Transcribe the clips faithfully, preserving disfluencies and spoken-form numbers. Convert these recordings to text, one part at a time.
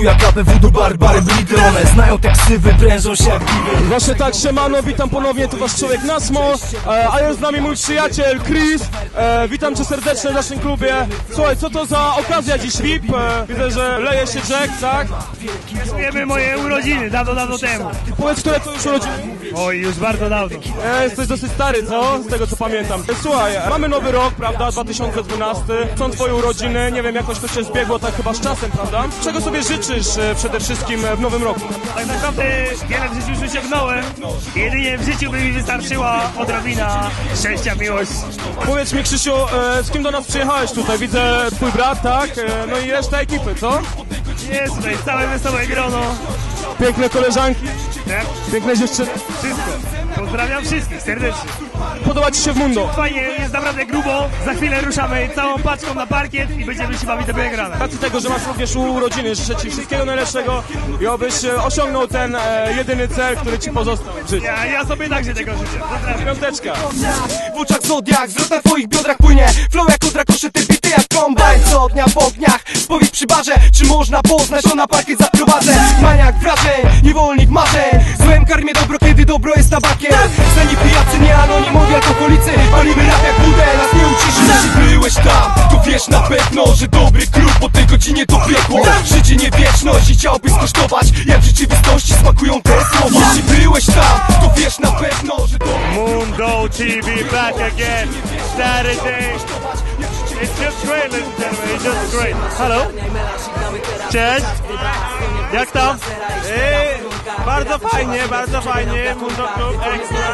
tu jak A P W do Barbary byli drone. Znają te ksywy, prężą się jak giwy. Właśnie tak, siemano, witam ponownie, tu wasz człowiek Nasmo, e, a jest z nami mój przyjaciel Chris. e, Witam cię serdecznie w naszym klubie. Słuchaj, co to za okazja dziś V I P? E, widzę, że leje się Jack, tak? Świętujemy moje urodziny, dawno, dawno temu. Powiedz, które to już urodziny? Oj, już bardzo dawno. E, jesteś dosyć stary, co? Z tego co pamiętam. E, słuchaj, mamy nowy rok, prawda, dwa tysiące dwunasty. Są twoje urodziny, nie wiem, jakoś to się zbiegło tak chyba z czasem, prawda? Czego sobie życzysz e, przede wszystkim w nowym roku? Tak naprawdę wiele w życiu już osiągnąłem. Jedynie w życiu by mi wystarczyła odrobina szczęścia, miłość. Powiedz mi, Krzysiu, e, z kim do nas przyjechałeś tutaj? Widzę twój brat, tak? E, no i reszta ekipy, co? Jest tutaj całe wesołe grono. Piękne koleżanki, Tak? piękne dziewczyny. Wszystko. Pozdrawiam wszystkich serdecznie. Podoba ci się w Mundo? Fajnie, jest naprawdę grubo. Za chwilę ruszamy całą paczką na parkiet i będziemy się bawić do grana. Z racji tego, że masz również urodziny, życzę ci wszystkiego najlepszego i obyś e, osiągnął ten e, jedyny cel, który ci pozostał w życiu. Ja, ja sobie także tego życzę. Pozdrawiam. Piąteczka. W oczach zodiak, wzrok na twoich biodrach płynie. Flow jak odrakosze, te bity jak kombajn. Co dnia w ogniach, spowiedź przy barze. Czy można poznać, to na parkiet zaprowadzę. Maniak wrażeń, niewolnik marzeń. Złem karmię dobro, kiedy dobro jest tabakiem. Znani pijacy, nie anonimowi alkoholicy. Palimy rap jak budę, nas nie uciszy. Jeśli byłeś tam, to wiesz na pewno, że dobry klub po tej godzinie to piekło. Życie nie wieczność i chciałbyś skosztować, jak w rzeczywistości smakują te słowa. Jeśli byłeś tam, to wiesz na pewno, że dobry Mundo T V back again. Saturday. It's just great, ladies and gentlemen. It's just great. Hello. Cześć. Jak tam? Ej, bardzo fajnie, bardzo fajnie. Mundo Club, ekstra.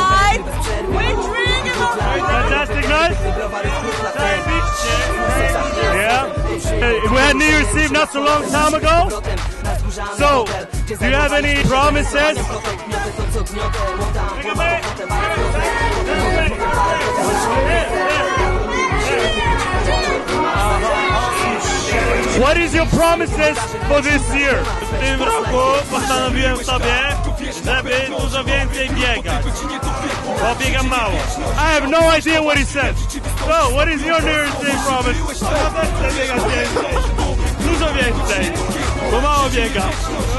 Fantastic night. Yeah. We had New Year's Eve not so long time ago. So, do you have any promises? What is your promises for this year? W tym roku postanowiłem sobie, żeby dużo więcej biegać, bo biegam mało. I have no idea what he said. So, what is your New Year's Day promise? Ja też chcę biegać więcej. Dużo więcej, bo mało biegam.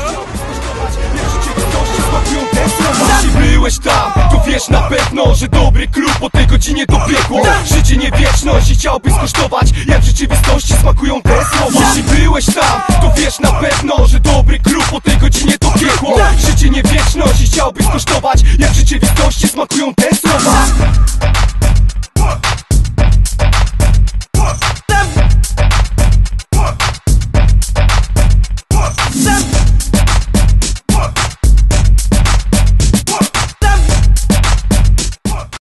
Jeśli byłeś tam, to wiesz na pewno, że dobry klub po tej godzinie to piekło. Życie nie wieczność i chciałbyś skosztować, jak w rzeczywistości smakują te słowa. Jeśli byłeś tam, to wiesz na pewno, że dobry klub po tej godzinie to piekło. Życie nie wieczność i chciałbyś skosztować, jak w rzeczywistości smakują te słowa.